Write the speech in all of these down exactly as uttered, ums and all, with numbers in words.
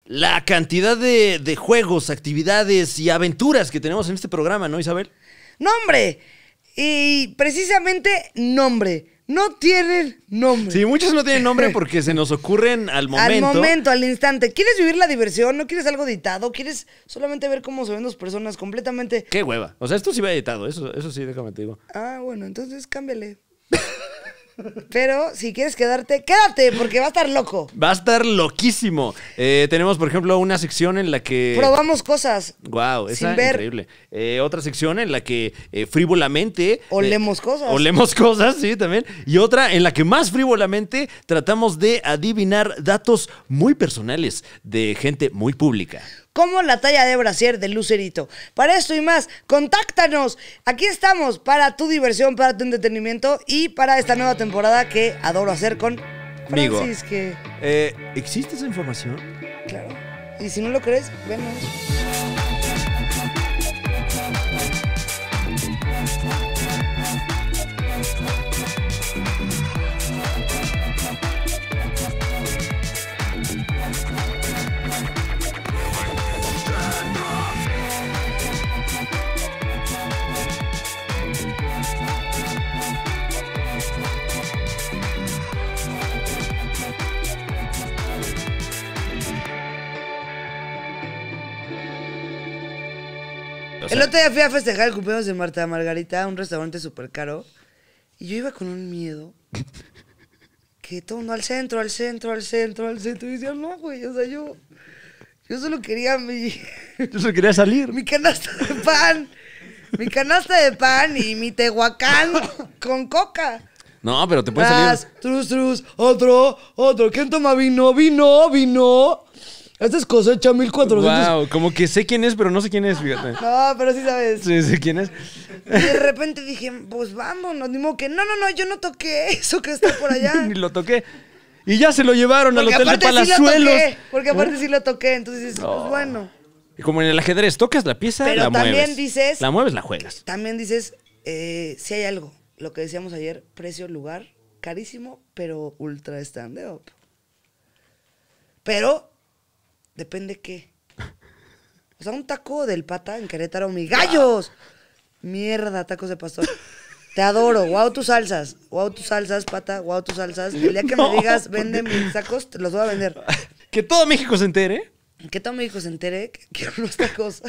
la cantidad de, de juegos, actividades y aventuras que tenemos en este programa, ¿no, Isabel? ¡Nombre! Y precisamente nombre. No tienen nombre. Sí, muchos no tienen nombre porque se nos ocurren al momento. Al momento, al instante. ¿Quieres vivir la diversión? ¿No quieres algo editado? ¿Quieres solamente ver cómo se ven dos personas completamente? Qué hueva. O sea, esto sí va editado, eso, eso sí, déjame te digo. Ah, bueno, entonces cámbiale. Pero si quieres quedarte, quédate, porque va a estar loco. Va a estar loquísimo. Eh, tenemos, por ejemplo, una sección en la que... Probamos cosas. Wow, esa sin ver. Increíble. Eh, otra sección en la que eh, frívolamente... Olemos eh, cosas. Olemos cosas, sí, también. Y otra en la que más frívolamente tratamos de adivinar datos muy personales de gente muy pública. Como la talla de brasier de Lucerito. Para esto y más, contáctanos. Aquí estamos para tu diversión, para tu entretenimiento y para esta nueva temporada que adoro hacer con Amigo, Francis. Que... eh, ¿existe esa información? Claro. Y si no lo crees, venos. O sea, El otro día fui a festejar el cumpleaños de Marta Margarita a un restaurante súper caro. Y yo iba con un miedo. Que todo mundo al centro, al centro, al centro, al centro. Y decía, no, güey, o sea, yo... Yo solo quería mi... Yo solo quería salir. Mi canasta de pan. Mi canasta de pan y mi tehuacán con coca. No, pero te puedes Tras, salir. trus, trus, otro, otro. ¿Quién toma vino? Vino, vino. Esta es cosecha mil cuatrocientos. Wow, como que sé quién es, pero no sé quién es, fíjate. No, pero sí sabes. Sí, sé quién es. Y de repente dije, pues vámonos. Ni modo que, no, no, no, yo no toqué eso que está por allá. Ni lo toqué. Y ya se lo llevaron Porque al hotel de aparte sí lo Palazuelos. toqué. Porque aparte sí lo toqué. Entonces dices, No. pues bueno. Y como en el ajedrez, tocas la pieza, Pero la también mueves. dices- La mueves, la juegas. También dices, eh, si hay algo. Lo que decíamos ayer, precio, lugar, carísimo, pero ultra stand-up. Pero, depende qué. O sea, un taco del Pata en Querétaro, mi gallos. Mierda, tacos de pastor. Te adoro, wow tus salsas, wow tus salsas, Pata, wow tus salsas. El día que No, me digas, ¿por qué? vende mis tacos, te los voy a vender. Que todo México se entere. Que todo México se entere que quiero unos tacos.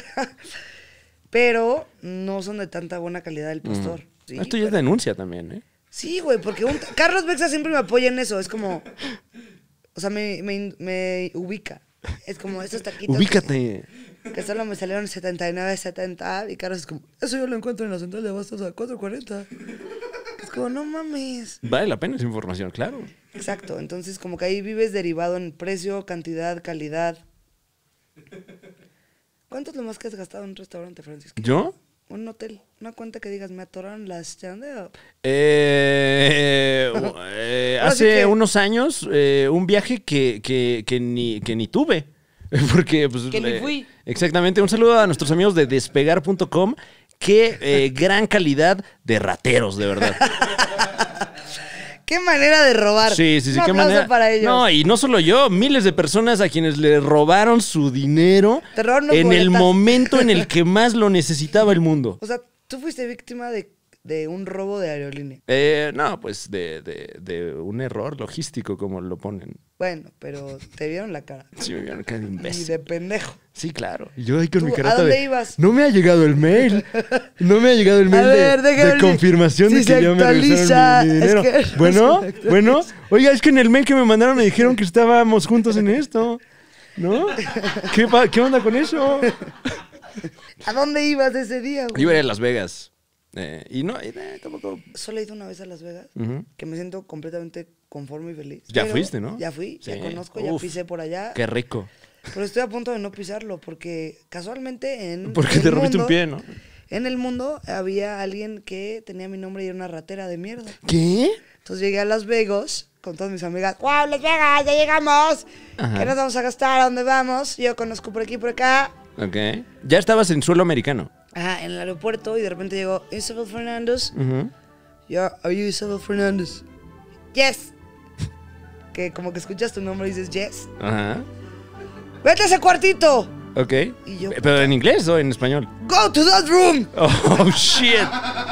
Pero no son de tanta buena calidad del pastor. Sí, Esto ya es pero- denuncia también, ¿eh? Sí, güey, porque un... Carlos Bexa siempre me apoya en eso. Es como... O sea, me, me, me ubica. Es como esos taquitos. Ubícate. Que, que solo me salieron setenta y nueve, setenta. Y Carlos es como, eso yo lo encuentro en la central de abastos a cuatro cuarenta. Es como, no mames. Vale la pena esa información, claro. Exacto. Entonces, como que ahí vives derivado en precio, cantidad, calidad. ¿Cuánto es lo más que has gastado en un restaurante, Francisco? ¿Yo? Un hotel. Una cuenta que digas, me atoraron las stand-up. Eh, eh, Ahora sí hace que- unos años, eh, un viaje que, que, que, ni, que ni tuve. Porque, pues, Que ni eh, fui. Exactamente. Un saludo a nuestros amigos de despegar punto com. Qué eh, gran calidad de rateros, de verdad. ¡Qué manera de robar! Sí, sí, sí. Un qué aplauso manera. para ellos. No, y no solo yo, miles de personas a quienes le robaron su dinero Te robaron unos en el boletas. momento en el que más lo necesitaba el mundo. O sea, tú fuiste víctima de, de un robo de aerolínea. Eh, no, pues de, de, de un error logístico, como lo ponen. Bueno, pero te vieron la cara. Sí, me vieron cara de Y imbécil. de pendejo. Sí, claro. Y yo ahí con ¿Tú mi a carata dónde de... ibas? No me ha llegado el mail. No me ha llegado el mail A ver, de, déjame- de confirmación si de se que ya me actualiza, regresaron mi, mi dinero. es que no se Bueno, me actualiza. bueno. Oiga, es que en el mail que me mandaron me dijeron que estábamos juntos en esto. ¿No? ¿Qué, pa- qué onda con eso? ¿A dónde ibas ese día, güey? Iba a ir a Las Vegas. Eh, y no, y, eh, tampoco... Solo he ido una vez a Las Vegas, Ujú. que me siento completamente conforme y feliz. Ya Pero fuiste, ¿no? Ya fui, ya Sí. conozco, ya Uf, pisé por allá. Qué rico. Pero estoy a punto de no pisarlo, porque casualmente en Porque el te rompiste un mundo- pie, ¿no? En el mundo había alguien que tenía mi nombre y era una ratera de mierda. ¿Qué? Entonces llegué a Las Vegas con todas mis amigas. ¡Wow, Las Vegas! ¡Ya llegamos! Ajá. ¿Qué nos vamos a gastar? ¿A dónde vamos? Yo conozco por aquí y por acá. Ok. Ya estabas en suelo americano. Ajá, en el aeropuerto y de repente llegó Isabel Fernández. Ujú. Yeah, are you Isabel Fernández? Yes. Que como que escuchas tu nombre y dices yes. Ajá. ¡Vete a ese cuartito! Ok. Y yo, ¿Pero en inglés o en español? ¡Go to that room! Oh, shit.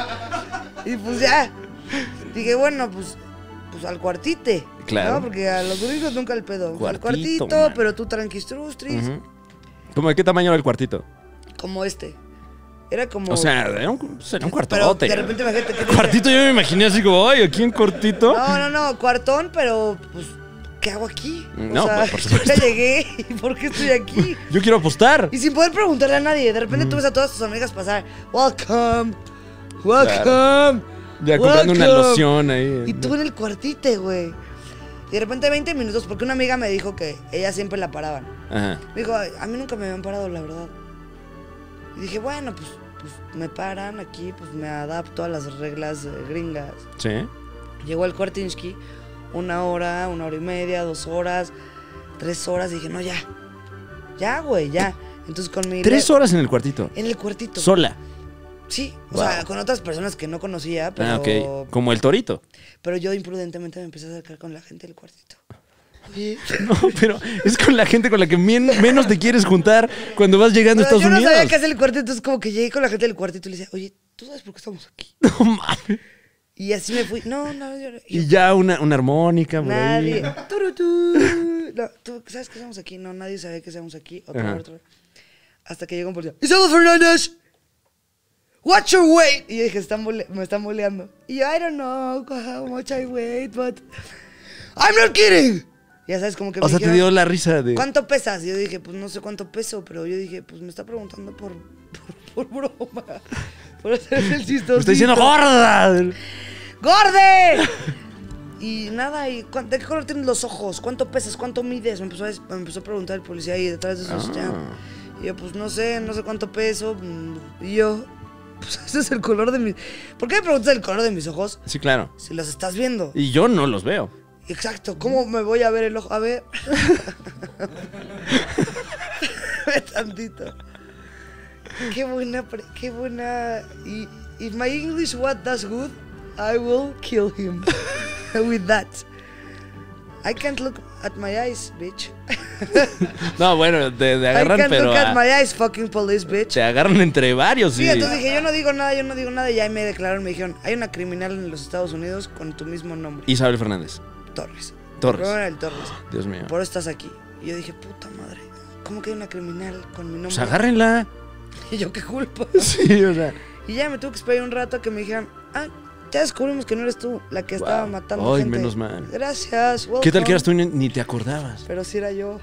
Y pues ya. Dije, bueno, pues, pues al cuartite. Claro. ¿No? Porque a los gringos nunca el pedo. Cuartito, al cuartito, man. pero tú tranquis trustris. Uh-huh. ¿Cómo de qué tamaño era el cuartito? Como este. Era como. O sea, era un, era un pero cuartote. de repente imagínate que. Cuartito, yo me imaginé así como, ay, aquí en cortito. No, no, no, cuartón, pero pues, ¿qué hago aquí? O No, sea, pues, por supuesto. ya llegué y ¿por qué estoy aquí? Yo quiero apostar. Y sin poder preguntarle a nadie. De repente tú ves a todas tus amigas pasar. Welcome. Welcome. Ya comprando una welcome". loción ahí. Y tú en el cuartite, güey. Y de repente veinte minutos, porque una amiga me dijo que ella siempre la paraban. Ajá. Me dijo, "Ay, a mí nunca me habían parado, la verdad". Y dije, bueno, pues, pues me paran aquí, pues me adapto a las reglas eh, gringas. Sí. Llegó el Kwartinsky, una hora, una hora y media, dos horas, tres horas. Y dije, no, ya. Ya, güey, ya. Entonces con mi... Tres horas en el cuartito. En el cuartito. Sola. Sí, o Wow. sea, con otras personas que no conocía, pero... Ah, ok. Como el torito. Pero yo imprudentemente me empecé a acercar con la gente del cuartito. Oye, No, pero es con la gente con la que men- menos te quieres juntar cuando vas llegando a pero Estados yo no Unidos. sabía qué hacer el cuartito, entonces como que llegué con la gente del cuartito y le decía, oye, ¿tú sabes por qué estamos aquí? No mames. Y así me fui. No, no, yo no. Y ya una, una armónica por Nadie. ahí. Turutú. No, ¿tú sabes qué hacemos aquí? No, nadie sabe qué hacemos aquí. Otro, Ajá. otro. Hasta que llegó un policía. Isabel Fernández. Watch your weight. Y yo dije, están bole- me están boleando. Y yo, I don't know how much I weigh, but I'm not kidding. Ya sabes, como que O me sea, te dijeron, dio la risa de... ¿cuánto pesas? Y yo dije, pues no sé cuánto peso, pero yo dije, pues me está preguntando por, por, por broma. Por hacer el chistosito. Me está diciendo gorda. ¡Gorde! Y nada, y ¿cuán- ¿de qué color tienes los ojos? ¿Cuánto pesas? ¿Cuánto mides? Me empezó a, me empezó a preguntar el policía ahí detrás de esos Ah. ya. Y yo, pues no sé, no sé cuánto peso. mm, Y yo, pues ese es el color de mis... ¿Por qué me preguntas el color de mis ojos? Sí, claro. Si los estás viendo. Y yo no los veo. Exacto, ¿cómo me voy a ver el ojo? A ver. Ve tantito. Qué buena, pre- qué buena. Y if my English what does good, I will kill him with that. I can't look at my eyes, bitch. No, bueno, te, te I agarran, can't pero look at a- my eyes, fucking police, bitch. te agarran entre varios. Sí, y- entonces dije, yo no digo nada, yo no digo nada. Y ahí me declararon, me dijeron, hay una criminal en los Estados Unidos con tu mismo nombre. Isabel Fernández. Torres. Torres. Pero era el Torres. Dios mío. Por eso estás aquí. Y yo dije, puta madre, ¿cómo que hay una criminal con mi nombre? Pues agárrenla. Y yo, ¿qué culpa? Sí, o sea. Y ya me tuve que esperar un rato a que me dijeran, ah, ya descubrimos que no eres tú la que estaba Wow. matando Ay, gente. menos mal. Gracias. ¿Qué tal welcome. que eras tú y ni, ni te acordabas? Pero si era yo.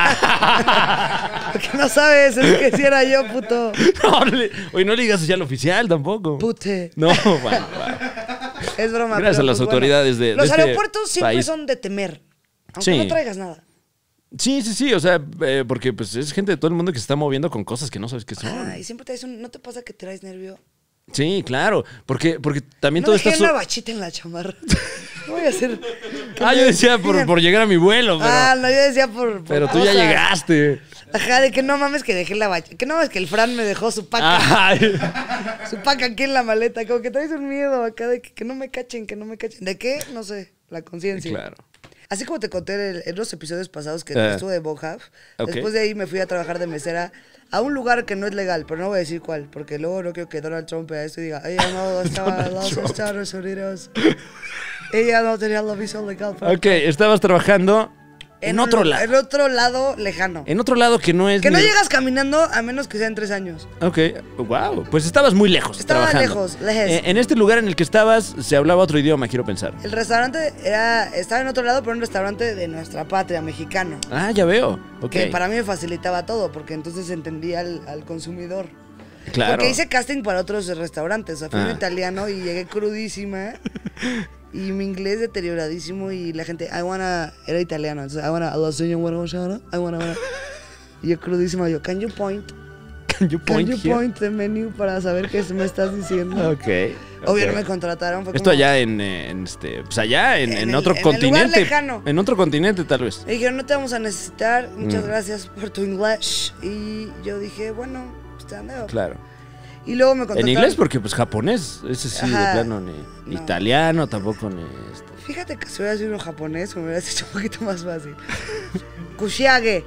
Ah. Lo que no sabes es que si era yo, puto. No, le- oye, no le digas ya al oficial tampoco. Pute. No, bueno, bueno. Es broma. Gracias pero, a las pues, autoridades de- de Los este aeropuertos siempre país. son de temer. Aunque Sí. no traigas nada. Sí, sí, sí, o sea, eh, porque pues es gente de todo el mundo que se está moviendo con cosas que no sabes qué son. Ay, siempre te un... ¿No te pasa que traes nervio? Sí, claro, porque, porque también No todo dejé está... una so- bachita en la chamarra. No voy a hacer... que Ah, me yo decía por, digan- por llegar a mi vuelo, pero, Ah, no, yo decía por... por pero tú ya cosas. llegaste. Ajá, de que no mames que dejé la bachita. Que no mames que el Fran me dejó su paca. Ay. Su paca aquí en la maleta. Como que traes un miedo acá de que, que no me cachen, que no me cachen. ¿De qué? No sé. La conciencia. Claro. Así como te conté en, en los episodios pasados que Ah. estuve de Bohaf, Ok. después de ahí me fui a trabajar de mesera a un lugar que no es legal, pero no voy a decir cuál, porque luego no quiero que Donald Trump vea esto y diga, ella no estaba en los Estados Unidos. Ella no tenía la visa legal. para- Ok, estabas trabajando en, un otro lu- lado. En otro lado lejano. En otro lado que no es... Que no ni- llegas caminando a menos que sean tres años. Ok, wow, pues estabas muy lejos. Estaba trabajando. lejos, lejos. Eh, en este lugar en el que estabas se hablaba otro idioma, quiero pensar. El restaurante era, estaba en otro lado, pero un restaurante de nuestra patria, mexicano. Ah, ya veo. Ok. Que para mí me facilitaba todo, porque entonces entendía al, al consumidor. Claro. Porque hice casting para otros restaurantes. O sea, fui un Ah. italiano y llegué crudísima. Y mi inglés deterioradísimo. Y la gente, I wanna. Era italiano. Entonces, I wanna. La señora, wanna, wanna, I wanna, wanna. Y yo crudísima, yo, can you point? Can you point can you here? point the menu para saber qué me estás diciendo? Ok. Obvio, ok. no me contrataron. Fue Esto como- allá en, eh, en este, pues allá en, En en el- otro en el lugar continente. lejano. En otro continente tal vez. Me dijeron, no te vamos a necesitar. Muchas Mm. gracias por tu inglés. Y yo dije, bueno, stand up. Claro. Y luego me En contrataron. inglés porque pues japonés, ese sí Ajá. de plano ni, ni No. italiano tampoco ni este. Fíjate que si hubiera sido uno japonés, me hubiera hecho un poquito más fácil. Kushiage.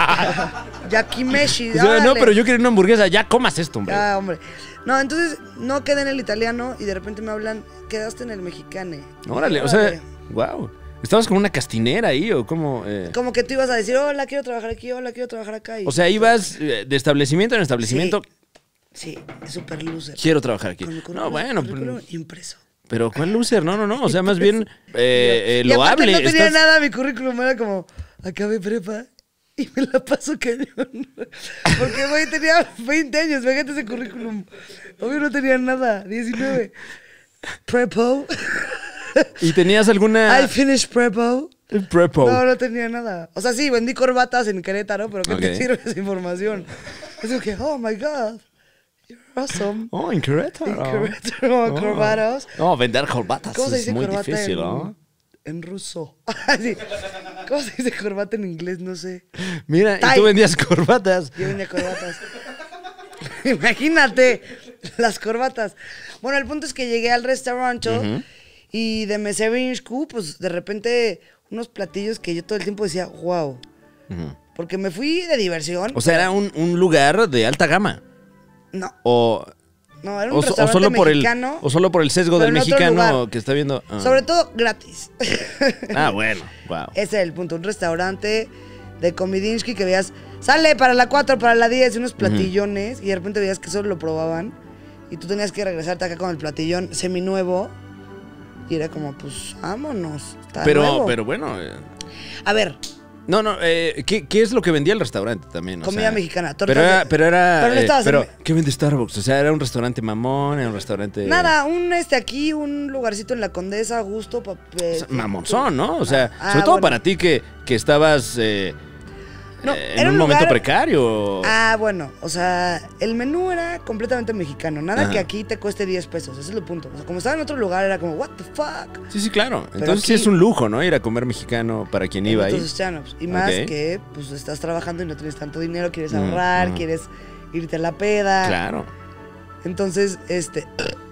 Yakimeshi. O sea, no, órale. pero yo quería una hamburguesa. Ya comas esto, hombre. Ah, hombre. No, entonces no quedé en el italiano y de repente me hablan, quedaste en el mexicane. Órale, o sea, wow. ¿Estabas con una castinera ahí o cómo? Eh? Como que tú ibas a decir, hola, quiero trabajar aquí, hola, quiero trabajar acá. Y O sea, ibas eh, de establecimiento en establecimiento. Sí, es súper loser. Quiero trabajar aquí. Con mi No, currículum- bueno. currículum Pero, impreso. pero ¿cuál loser? No, no, no. O sea, más bien eh, eh, Y aparte loable. no tenía Estás- nada, mi currículum era como, acabé prepa y me la paso cañón. Porque, güey, tenía veinte años, fíjate ese currículum. Obvio no tenía nada, diecinueve. Prepo. ¿Y tenías alguna I finished prepo. prepo? No, no tenía nada. O sea, sí, vendí corbatas en Querétaro, pero ¿qué Ok. te sirve esa información? Es como que, oh my God, you're awesome. Oh, en Querétaro. En Querétaro, Oh. corbatas. No, vender corbatas ¿Cómo se es dice muy corbata difícil, en, ¿no? en ruso? Sí. ¿Cómo se dice corbata en inglés? No sé. Mira, y Tie. tú vendías corbatas. Yo vendía corbatas. Imagínate las corbatas. Bueno, el punto es que llegué al restaurante Ujú. y de meserinsku, pues de repente unos platillos que yo todo el tiempo decía, wow. Ujú. Porque me fui de diversión. O sea, era un, un lugar de alta gama. No, O, no, era un o, so- o restaurante solo por el, mexicano. o solo por el sesgo pero del en otro mexicano lugar. que está viendo. ah. Sobre todo gratis. Ah, bueno, wow. Ese es el punto. Un restaurante de Komidinsky que veías, sale para la cuatro, para la diez, unos platillones, y de repente veías que solo lo probaban. Y tú tenías que regresarte acá con el platillón seminuevo. Y era como, pues, vámonos. Está Pero, nuevo. pero bueno. eh, A ver, No, no, eh, ¿qué, qué es lo que vendía el restaurante también? O comida sea, mexicana, tortas Pero era, de- pero era. Pero no eh, estabas en- pero, ¿qué vende Starbucks? O sea, era un restaurante mamón, era un restaurante. nada, un este aquí, un lugarcito en la Condesa, a gusto. Pa, O eh, sea, mamonzón, ¿no? O sea, Ah, sobre todo bueno. para ti que, que estabas eh, No, eh, en era un, un momento lugar- precario. Ah, bueno, o sea, el menú era completamente mexicano. Nada Ajá. que aquí te cueste diez pesos, ese es el punto. O sea, como estaba en otro lugar, era como, what the fuck. Sí, sí, claro. Pero Entonces sí aquí- es un lujo, ¿no? Ir a comer mexicano para quien iba ahí. Entonces, stand-ups. Y más Ok. que, pues, estás trabajando y no tienes tanto dinero, quieres Mm, ahorrar, mm. quieres irte a la peda. Claro. Entonces, este,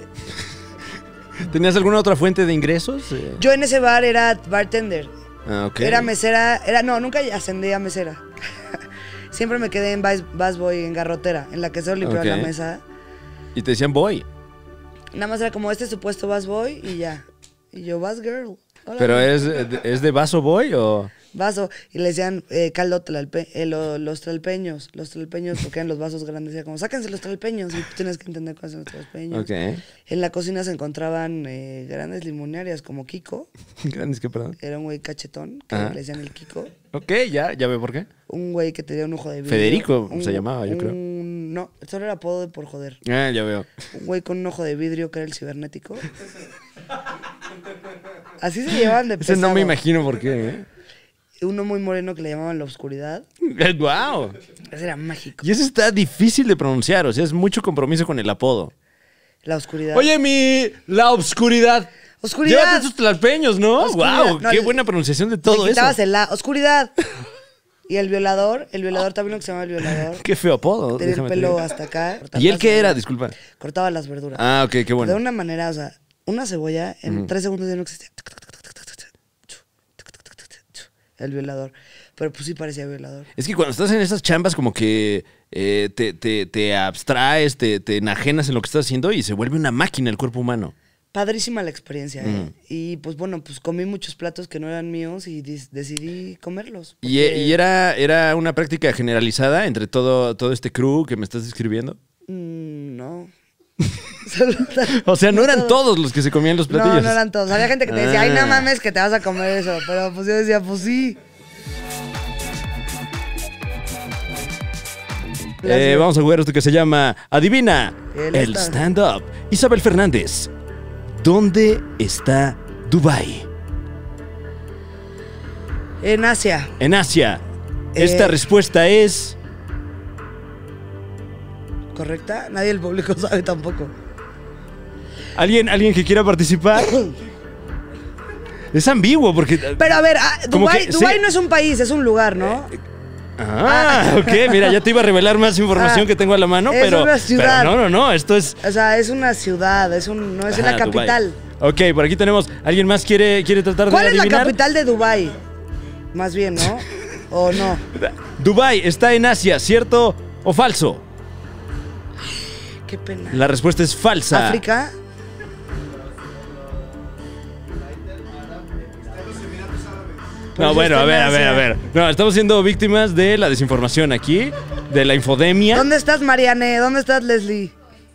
¿Tenías alguna otra fuente de ingresos? Eh, yo en ese bar era bartender. ah, ok. Era mesera, era, no, nunca ascendí a mesera. Siempre me quedé en bus, busboy, en garrotera, en la que solo limpiaba Ok. la mesa. Y te decían boy. Nada más era como, este es su puesto busboy y ya. Y yo, bus girl. Hola, ¿Pero güey. es, de- es de vaso boy o...? Vaso. Y le decían eh, caldo tlalpe, eh, lo- los tlalpeños. Los tlalpeños, porque eran los vasos grandes. Era como, sáquense los tlalpeños. Y tú tienes que entender cuáles son los tlalpeños. Ok. En la cocina se encontraban eh, grandes limonarias como Kiko. Grandes que perdón. Era un güey cachetón, que Ajá. le decían el Kiko. Ok, ya, ya ve por qué. Un güey que tenía un ojo de vidrio. Federico Un- se llamaba, yo creo. un- No, solo era apodo de por joder. Ah, ya veo. Un güey con un ojo de vidrio que era el cibernético. Así se llevaban de Ese no pesado. me imagino por qué, ¿eh? Uno muy moreno que le llamaban la oscuridad. ¡Guau! Ese era mágico. Y eso está difícil de pronunciar, o sea, es mucho compromiso con el apodo. La oscuridad. Oye, mi... La obscuridad. Oscuridad. Llévate tus tlalpeños, ¿no? Oscuridad. ¡Guau! No, ¡Qué le- buena pronunciación de Le todo eso! quitabas el la oscuridad. Y el violador, el violador también lo que se llama el violador. ¡Qué feo apodo! Tenía el déjame te pelo digo. hasta acá. ¿Y él qué era? Disculpa. Cortaba las verduras. Ah, ok, qué De bueno. una manera, o sea, una cebolla en tres segundos ya no existía. El violador. Pero pues sí parecía violador. Es que cuando estás en esas chambas como que eh, te, te, te abstraes, te, te enajenas en lo que estás haciendo y se vuelve una máquina el cuerpo humano. Padrísima la experiencia, ¿eh? Ujú. Y pues bueno, pues comí muchos platos que no eran míos y dis- decidí comerlos. ¿Y, porque, y era, era una práctica generalizada entre todo, todo este crew que me estás describiendo? mm, no. Solo- O sea, no eran todos los que se comían los platillos. No, no eran todos. Había gente que te decía, ay, no Ah. mames, que te vas a comer eso. Pero pues yo decía, pues sí. Eh, vamos a jugar esto que se llama Adivina El el stand- stand-up. Isabel Fernández, ¿dónde está Dubái? En Asia. En Asia. Eh. Esta respuesta es... ¿Correcta? Nadie del público sabe tampoco. ¿Alguien, ¿Alguien que quiera participar? Es ambiguo porque... Pero a ver, ah, Como Dubái, que- Dubái sí. no es un país, es un lugar, ¿no? Ah, ok, mira, ya te iba a revelar más información Ah, que tengo a la mano, es pero, una ciudad. pero no, no, no, esto es... O sea, es una ciudad, es un, no es Ajá, la capital. Dubái. Ok, por aquí tenemos, ¿alguien más quiere, quiere tratar ¿Cuál de es la adivinar? capital de Dubái? Más bien, ¿no? ¿O no? Dubái está en Asia, ¿cierto o falso? Qué pena. La respuesta es falsa. ¿África? No, Pues bueno, está a en ver, a ver, Asia. a ver. No, estamos siendo víctimas de la desinformación aquí, de la infodemia. ¿Dónde estás, Mariane? ¿Dónde estás, Leslie?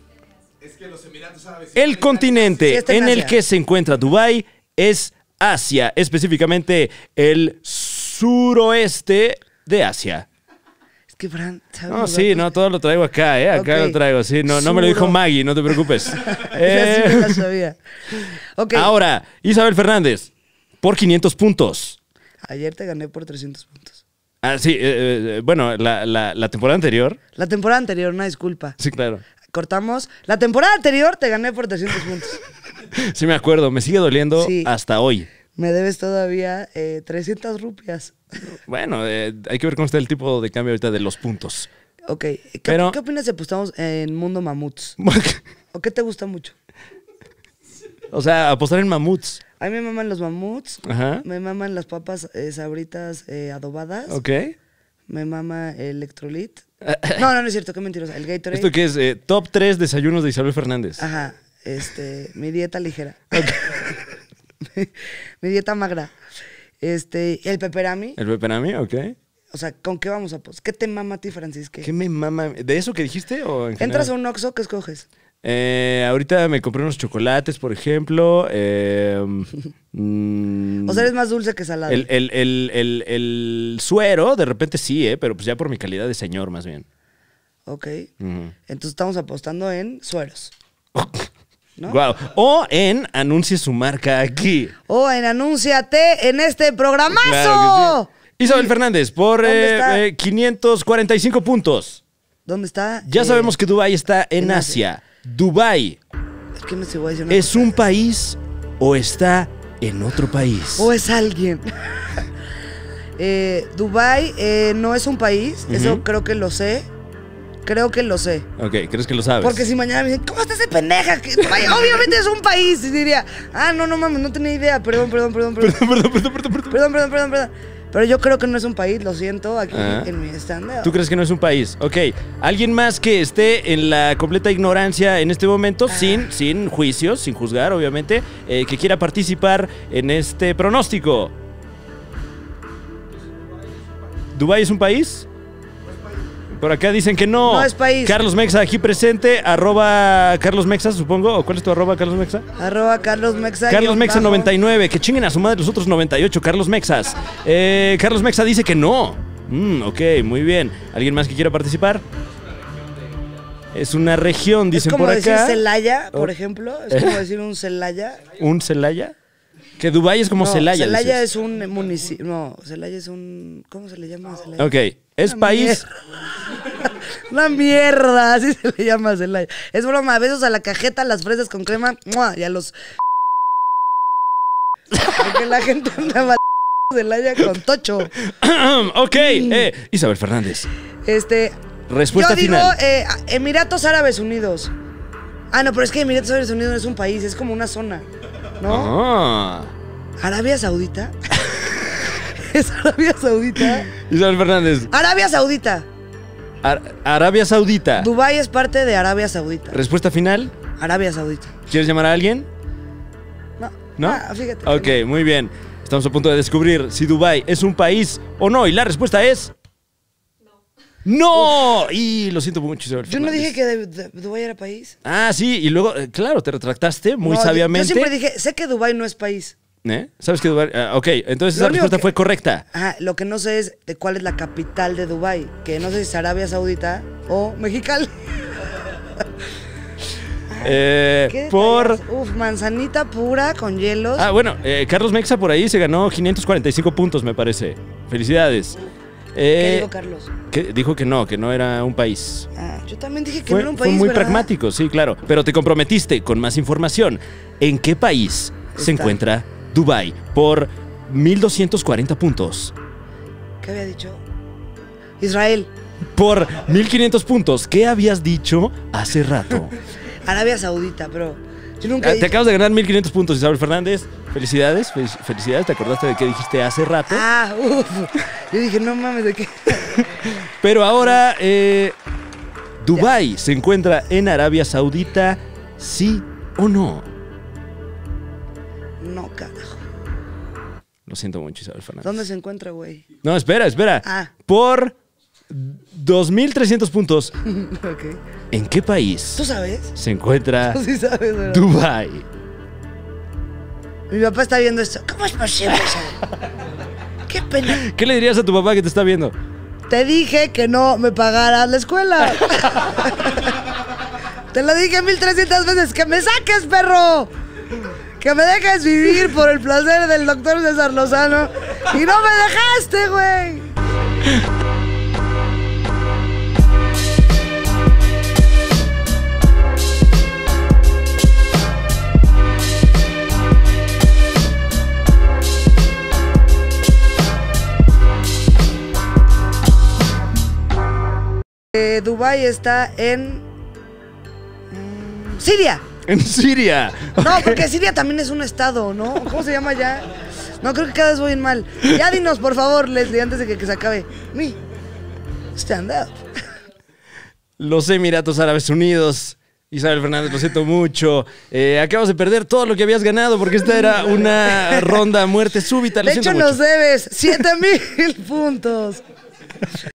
El continente Sí, está en en el Asia. que se encuentra Dubái es Asia, específicamente el suroeste de Asia. Es que, Fran, ¿sabes? No, los sí, datos? no, todo lo traigo acá, ¿eh? Acá Ok. lo traigo, sí. No, no me lo dijo Suro. Maggie, no te preocupes. Esa Eh, sí me la sabía. Ok. Ahora, Isabel Fernández, por quinientos puntos. Ayer te gané por trescientos puntos. Ah, sí, eh, eh, bueno, la, la- la temporada anterior. La temporada anterior, una disculpa. Sí, claro. Cortamos. La temporada anterior te gané por trescientos puntos. Sí, me acuerdo, me sigue doliendo Sí. hasta hoy. Me debes todavía eh, trescientas rupias. Bueno, eh, hay que ver cómo está el tipo de cambio ahorita de los puntos. Ok. ¿Qué, Pero- ¿qué opinas si apostamos en Mundo Mamuts? ¿O qué te gusta mucho? O sea, apostar en mamuts. A mí me maman los mamuts. Ajá. Me maman las papas eh, sabritas eh, adobadas. Ok. Me mama el electrolit. No, no, no es cierto, qué mentirosa. El Gatorade. ¿Esto qué es? Eh, top tres desayunos de Isabel Fernández. Ajá. Este, mi dieta ligera. mi, mi dieta magra. Este, el peperami. ¿El peperami? Ok. O sea, ¿con qué vamos a pos? ¿Qué te mama a ti, Francisca? ¿Qué me mama? ¿De eso que dijiste o en general? Entras a un Oxxo, ¿qué escoges? Eh, ahorita me compré unos chocolates, por ejemplo. eh, mm, O sea, eres más dulce que salado. el, el, el, el, el suero, de repente sí, ¿eh? Pero pues ya por mi calidad de señor, más bien. Ok. Ujú. Entonces estamos apostando en sueros. ¿No? Guau. O en anuncie su marca aquí. O en Anúnciate en este programazo. Claro que sí. Isabel Fernández, por ¿Dónde eh, está? eh, quinientos cuarenta y cinco puntos. ¿Dónde está? Ya Eh, sabemos que Dubái está en en Asia. ¿Dubái Es que no sé, voy a decir una es cosa. un país o está en otro país? O es alguien. eh, Dubái eh, no es un país. Eso Ujú. creo que lo sé. Creo que lo sé. Ok, ¿crees que lo sabes? Porque si mañana me dicen, ¿cómo está ese pendeja? Que Dubái obviamente es un país. Y diría, ah, no, no mames, no tenía idea. Perdón, perdón, perdón, perdón. Perdón, perdón, perdón, perdón, perdón. Perdón, perdón, perdón, perdón. Pero yo creo que no es un país, lo siento, aquí Ah. en mi stand-up. ¿Tú crees que no es un país? Ok. ¿Alguien más que esté en la completa ignorancia en este momento, Ah. sin, sin juicios, sin juzgar, obviamente, eh, que quiera participar en este pronóstico? ¿Dubái es un país? Por acá dicen que no. No es país. Carlos Mexa aquí presente, arroba Carlos Mexa, supongo. ¿O cuál es tu arroba, Carlos Mexa? Arroba Carlos Mexa. Carlos guión Mexa bajo. noventa y nueve, que chinguen a su madre los otros noventa y ocho, Carlos Mexas. Eh, Carlos Mexa dice que no. Mm, ok, muy bien. ¿Alguien más que quiera participar? Es una región, Es dicen como por decir acá. Celaya, por Oh. ejemplo. Es como decir un Celaya. ¿Un Celaya? Que Dubái es como No, Celaya. Celaya dices. es un municipio. No, Celaya es un. ¿Cómo se le llama Celaya? Ok, es Una país. mierda. Una mierda, así se le llama Celaya. Es broma, besos a la cajeta, las fresas con crema ¡mua! Y a los. Porque la gente andaba Celaya con tocho. ok, eh, Isabel Fernández. Este. Respuesta yo digo final. eh, Emiratos Árabes Unidos. Ah, no, pero es que Emiratos Árabes Unidos no es un país, es como una zona. ¿No? Ah. ¿Arabia Saudita? ¿Es Arabia Saudita? Isabel Fernández. Arabia Saudita. Ar- Arabia Saudita. Dubái es parte de Arabia Saudita. Respuesta final. Arabia Saudita. ¿Quieres llamar a alguien? No. ¿No? Ah, fíjate. Ok, muy bien. Estamos a punto de descubrir si Dubái es un país o no. Y la respuesta es... ¡No! Y lo siento mucho, Isabel Yo no Fernández. dije que de- de- Dubái era país. Ah, sí, y luego, eh, claro, te retractaste muy No, yo- sabiamente. Yo siempre dije, sé que Dubái no es país. ¿Eh? ¿Sabes que Dubái? Ah, ok, entonces Lo esa único respuesta que- fue correcta. Ajá, lo que no sé es de cuál es la capital de Dubái. Que no sé si es Arabia Saudita o Mexicali. Eh, ¿Qué por... detalles? Uf, manzanita pura con hielos. Ah, bueno, eh, Carlos Mexa por ahí se ganó quinientos cuarenta y cinco puntos, me parece. Felicidades. ¿Qué Eh, digo, Carlos? que- dijo que no, que no era un país. Ah, yo también dije que Fue, no era un fue país, muy ¿verdad? pragmático, sí, claro. Pero te comprometiste con más información. ¿En qué país se Está. encuentra Dubái? Por mil doscientos cuarenta puntos. ¿Qué había dicho? Israel. Por mil quinientos puntos. ¿Qué habías dicho hace rato? Arabia Saudita, pero yo nunca Ah, he Te dicho- acabas de ganar mil quinientos puntos, Isabel Fernández. Felicidades, fel- felicidades. ¿Te acordaste de qué dijiste hace rato? Ah, uff. Yo dije, no mames, ¿de qué? Pero ahora, eh, Dubái se encuentra en Arabia Saudita, ¿sí o no? No, carajo. Lo siento mucho, Isabel Fernández. ¿Dónde se encuentra, güey? No, espera, espera. Ah. Por dos mil trescientos puntos, Ok. ¿en qué país ¿Tú sabes? se encuentra Tú sí sabes, ¿verdad? Dubái? Mi papá está viendo esto. ¿Cómo es posible eso? Qué pena. ¿Qué le dirías a tu papá que te está viendo? Te dije que no me pagaras la escuela. Te lo dije mil trescientas veces. ¡Que me saques, perro! Que me dejes vivir por el placer del doctor César Lozano. Y no me dejaste, güey. Eh, Dubái está en mm, Siria. En Siria. No, porque Siria también es un estado, ¿no? ¿Cómo se llama ya? No, creo que cada vez voy en mal. Ya dinos, por favor, Leslie, antes de que, que se acabe. Mi stand up. Los Emiratos Árabes Unidos. Isabel Fernández, lo siento mucho. Eh, acabas de perder todo lo que habías ganado porque esta era una ronda a muerte súbita. Lo De siento hecho, mucho. nos debes siete mil puntos.